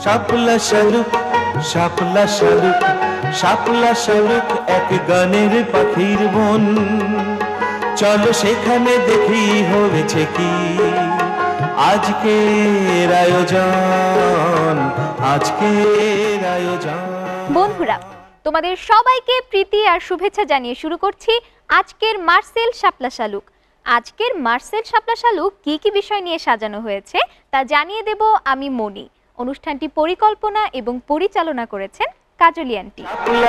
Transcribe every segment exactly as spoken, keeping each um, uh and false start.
শাপলা শালুক শাপলা শালুক শাপলা শালুক এক গানের পাখির বন। চলো সেখানে দেখি হয়েছে কি আজকের আয়োজন, আজকের আয়োজন। বন্ধুরা, তোমাদের সবাইকে প্রীতি আর শুভেচ্ছা জানিয়ে শুরু করছি আজকের মার্সেল শাপলা শালুক। আজকের মার্সেল শাপলা শালুক কি কি বিষয় নিয়ে সাজানো হয়েছে তা জানিয়ে দেব আমি মনি। অনুষ্ঠানটি পরিকল্পনা এবং পরিচালনা করেছেন কাজলি আন্টি।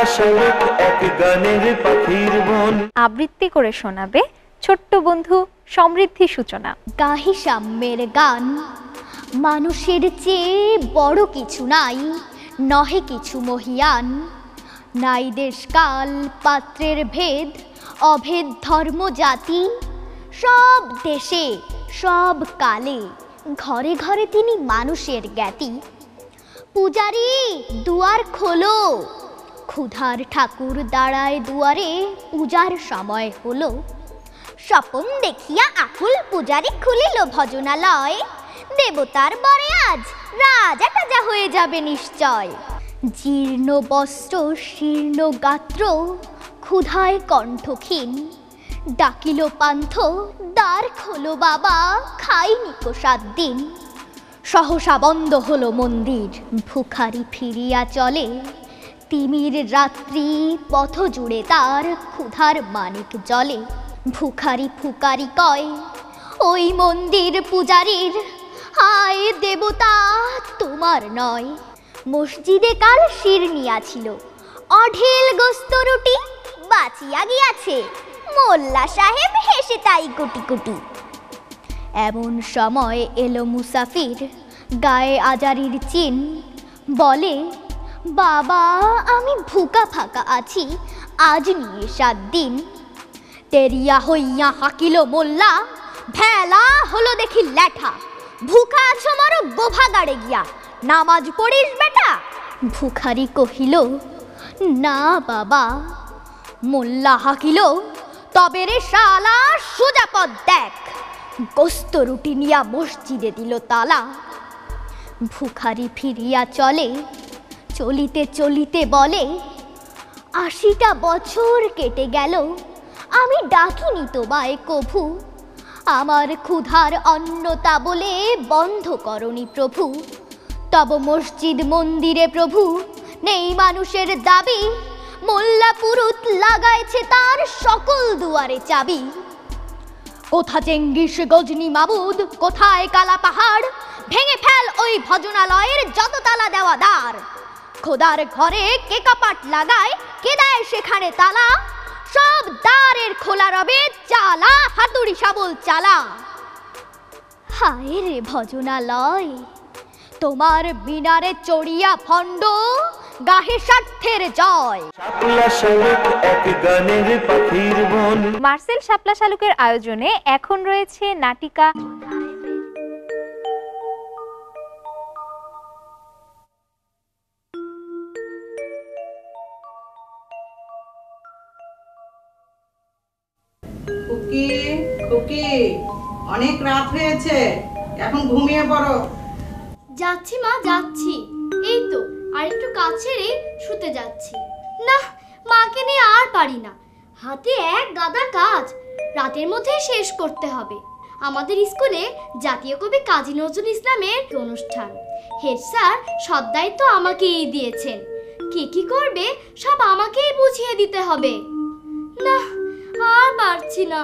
আবৃত্তি করে শোনাবে ছোট্ট বন্ধু সমৃদ্ধি সূচনা। গাহি সাম্যের গান, মানুষের চেয়ে বড় কিছু নাই, নহে কিছু মহিয়ান। নাই দেশ কাল পাত্রের ভেদ, অভেদ ধর্ম জাতি। সব দেশে সব কালে ঘরে ঘরে তিনি মানুষের জ্ঞাতি। পূজারি দুয়ার খোলো, ক্ষুধার ঠাকুর দাঁড়ায় দুয়ারে, পূজার সময় হলো। স্বপন দেখিয়া আকুল পূজারি খুলিল ভজনালয়। দেবতার বরে আজ রাজা টাজা হয়ে যাবে নিশ্চয়। জীর্ণ বস্ত্র শীর্ণ গাত্র, ক্ষুধায় কণ্ঠক্ষীণ। ডাকিল পান্থ দ্বার খোলো বাবা, খাইনি কো সাত দিন। সহসা বন্ধ হলো মন্দির, ভুখারি ফিরিয়া চলে। তিমির রাত্রি পথ জুড়ে তার, ক্ষুধার মানিক জলে। ভুখারি ফুকারি কয় ওই মন্দির পূজারীর, হায় দেবতা তোমার নয়। মসজিদে কাল শিরনিয়া ছিল, অঢেল গোস্ত রুটি। বাঁচিয়া গিয়াছে মোল্লা সাহেব হেসে তাই কোটি কোটি। এমন সময় এলো মুসাফির, গায়ে আজারির চিন। বলে বাবা আমি ভুকা ফাঁকা আছি, আজ নিয়ে সাত দিন। তেরিয়া হইয়া হাকিল মোল্লা, ভেলা হলো দেখি ল্যাঠা। ভুকা আছো মারো গোভা গাড়ে গিয়া, নামাজ পড়িস বেটা। ভুখারি কহিল না বাবা। মোল্লা হাকিল তবে রে শালা সোজা পথ দেখ। গোস্ত রুটি নিয়া মসজিদে দিল তালা। ভুখারি ফিরিয়া চলে, চলিতে চলিতে বলে আশিটা বছর কেটে গেল, আমি ডাকিনি তোমায় কভু। আমার ক্ষুধার অন্নতা বলে বন্ধ করনি প্রভু। তব মসজিদ মন্দিরে প্রভু নেই মানুষের দাবি। মোল্লা পুরুত লাগাইছে তার সকল দুয়ারে চাবি। কোথা চেঙ্গিস গজনি মাবুদ, কোথায় কালা পাহাড়। ভেঙে ফেল ওই ভজনালয়ের যত তালা দেওয়া দ্বার। খোদার ঘরে কে কাপাট লাগায়, কে দেয় সেখানে তালা। সব দ্বারের খোলা রবে, চালা হাতুড়ি শাবল চালা। হায় রে ভজনালয়, তোমার মিনারে চড়িয়া ভণ্ড, গাহে স্বার্থের জয়। মার্সেল শাপলা শালুকের আয়োজনে এখন রয়েছে নাটিকা খুকি। খুকি, অনেক রাত হয়েছে, এখন ঘুমিয়ে পড়ো। যাচ্ছি মা যাচ্ছি, এই তো আর একটু কাজ ছেড়ে শুতে যাচ্ছি। না, মাকে নিয়ে আর পারি না, হাতে এক গাদা কাজ, রাতের মধ্যে শেষ করতে হবে। আমাদের স্কুলে জাতীয় কবি কাজী নজরুল ইসলামের অনুষ্ঠান, হেড স্যার সব দায়িত্ব আমাকেই দিয়েছেন। কে কি করবে সব আমাকেই বুঝিয়ে দিতে হবে। না আর পারছি না,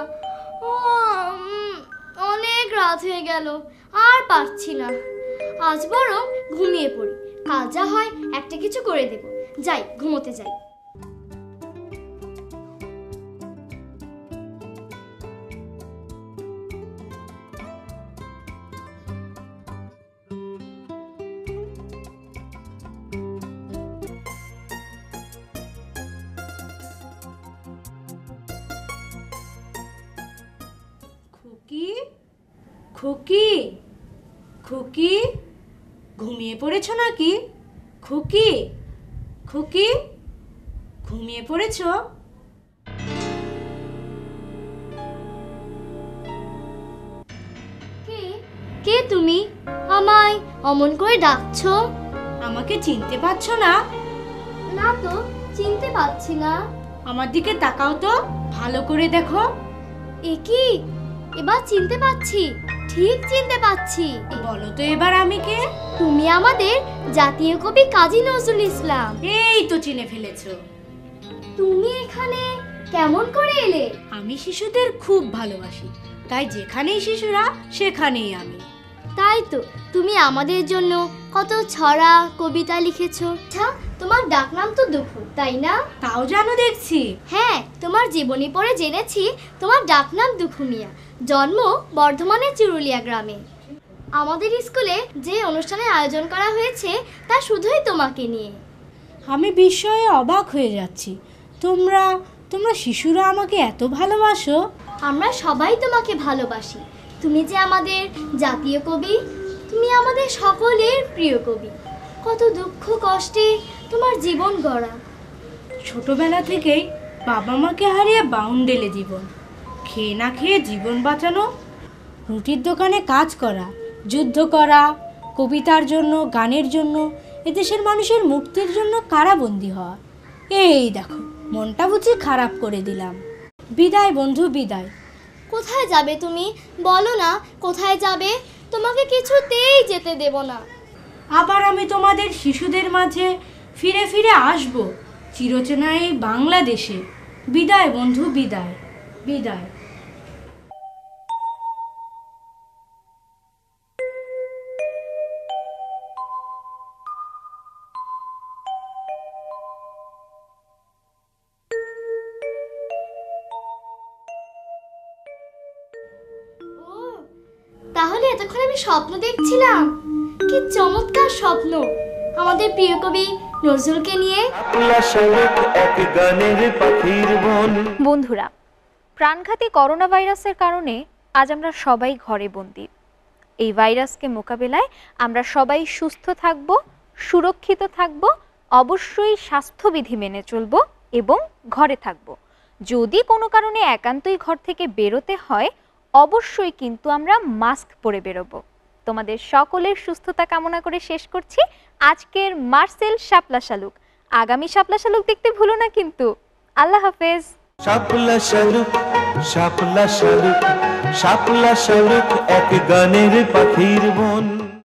অনেক রাত হয়ে গেল, আর পারছি না। আজ বরং ঘুমিয়ে পড়ি, কাল যা হয় একটা কিছু করে দেব। যাই, ঘুমোতে যাই। খুকি, খুকি, খুকি, ঘুমিয়ে পড়েছ নাকি? খুকি, খুকি, ঘুমিয়ে পড়েছ? কে কে তুমি? আমায় অমন করে ডাকছো? আমাকে চিনতে পারছো না? না তো, চিনতে পারছি না। আমার দিকে তাকাও তো, ভালো করে দেখো। এ কি, এবার চিনতে পারছি, ঠিক চিনতে পারছি। বলো তো এবার আমি কে? তুমি আমাদের জাতীয় কবি কাজী নজরুল ইসলাম। এই তো চিনে ফেলেছো। তুমি এখানে কেমন করে এলে? আমি শিশুদের খুব ভালোবাসি, তাই যেখানেই শিশুরা সেখানেই আমি। তাই তো, তুমি আমাদের জন্য কত ছড়া কবিতা লিখেছো। আচ্ছা, তোমার ডাকনাম তো দুখু, তাই না? তাও জানো দেখছি। হ্যাঁ, তোমার জীবনী পড়ে জেনেছি তোমার ডাকনাম দুখু মিয়া, জন্ম বর্ধমানের চুরুলিয়া গ্রামে। আমাদের স্কুলে যে অনুষ্ঠানের আয়োজন করা হয়েছে তা শুধুই তোমাকে নিয়ে। আমি বিস্ময়ে অবাক হয়ে যাচ্ছি। তোমরা তোমরা শিশুরা আমাকে এত ভালোবাসো। আমরা সবাই তোমাকে ভালোবাসি। তুমি যে আমাদের জাতীয় কবি, তুমি আমাদের সকলের প্রিয় কবি। কত দুঃখ কষ্টে তোমার জীবন গড়া। ছোটবেলা থেকেই বাবা মাকে হারিয়ে বাউন্ডেলে জীবন, খেয়ে না খেয়ে জীবন বাঁচানো, রুটির দোকানে কাজ করা, যুদ্ধ করা, কবিতার জন্য, গানের জন্য, এদেশের মানুষের মুক্তির জন্য কারাবন্দী হওয়া। এই দেখো, মনটা বুঝি খারাপ করে দিলাম। বিদায় বন্ধু, বিদায়। কোথায় যাবে তুমি? বলো না কোথায় যাবে? তোমাকে কিছুতেই যেতে দেব না। আবার আমি তোমাদের শিশুদের মাঝে ফিরে ফিরে আসব, চিরচেনা এই বাংলাদেশে। বিদায় বন্ধু, বিদায়, বিদায়। ও, তাহলে এতক্ষণ আমি স্বপ্ন দেখছিলাম। কি চমৎকার স্বপ্ন, আমাদের প্রিয় কবি নজরুলকে নিয়ে। শাপলা শালুক এক গানের পাখির বন। বন্ধুরা, প্রাণঘাতী করোনা ভাইরাসের কারণে আজ আমরা সবাই ঘরে বন্দি। এই ভাইরাসকে মোকাবেলায় আমরা সবাই সুস্থ থাকব, সুরক্ষিত থাকব, অবশ্যই স্বাস্থ্যবিধি মেনে চলব এবং ঘরে থাকব। যদি কোনো কারণে একান্তই ঘর থেকে বেরোতে হয়, অবশ্যই কিন্তু আমরা মাস্ক পরে বেরোবো। তোমাদের সকলের সুস্থতা কামনা করে শেষ করছি আজকের মার্সেল শাপলা শালুক। আগামী শাপলা শালুক দেখতে ভুলো না কিন্তু। আল্লাহ হাফেজ। শাপলা শালুক, শাপলা শালুক, শাপলা শালুক এক গানের পাখির বন।